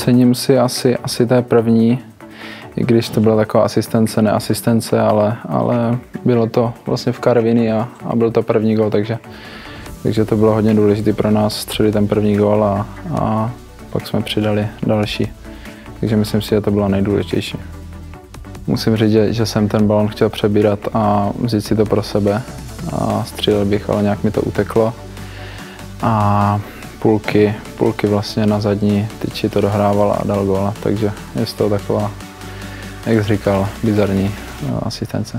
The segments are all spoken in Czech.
Cením si asi té první, i když to byla taková asistence, neasistence, ale bylo to vlastně v Karviní a byl to první gól, takže to bylo hodně důležité pro nás střelit ten první gól a pak jsme přidali další. Takže myslím si, že to bylo nejdůležitější. Musím říct, že jsem ten balon chtěl přebírat a vzít si to pro sebe a střílel bych, ale nějak mi to uteklo. A půlky vlastně na zadní tyči to dohrával a dal góla, takže je to taková, jak jsi říkal, bizarní asistence.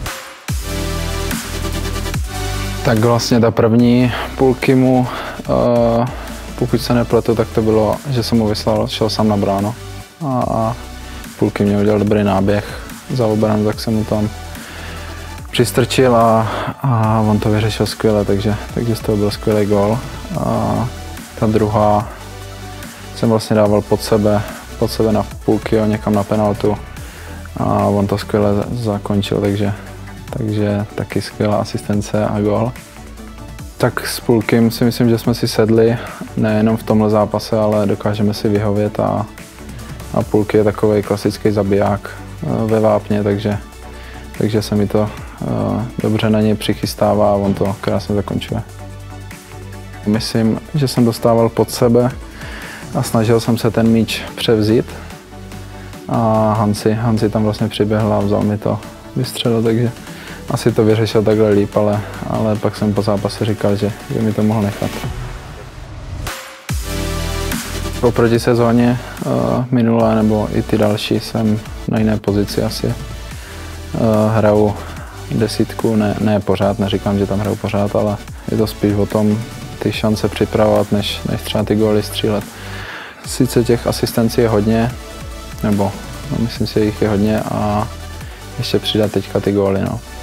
Tak vlastně ta první půlky mu, pokud se nepletu, tak to bylo, že jsem mu vyslal, šel sám na bránu a půlky mě udělal dobrý náběh za obranu, tak jsem mu tam přistrčil a on to vyřešil skvěle, takže z toho byl skvělý gól. A ta druhá jsem vlastně dával pod sebe na půlky, někam na penaltu a on to skvěle zakončil, takže taky skvělá asistence a gól. Tak s půlkým si myslím, že jsme si sedli, nejenom v tomhle zápase, ale dokážeme si vyhovět a půlky je takový klasický zabiják ve vápně, takže se mi to dobře na něj přichystává a on to krásně zakončuje. Myslím, že jsem dostával pod sebe a snažil jsem se ten míč převzít a Hansi tam vlastně přiběhl a vzal mi to, vystřelil, takže asi to vyřešil takhle líp, ale pak jsem po zápase říkal, že mi to mohl nechat. Oproti sezóně minulé nebo i ty další jsem na jiné pozici asi. Hraju desítku, ne pořád, neříkám, že tam hraju pořád, ale je to spíš o tom ty šance připravovat, než třeba ty góly střílet. Sice těch asistencí je hodně, nebo myslím si, že jich je hodně a ještě přidat teďka ty góly. No.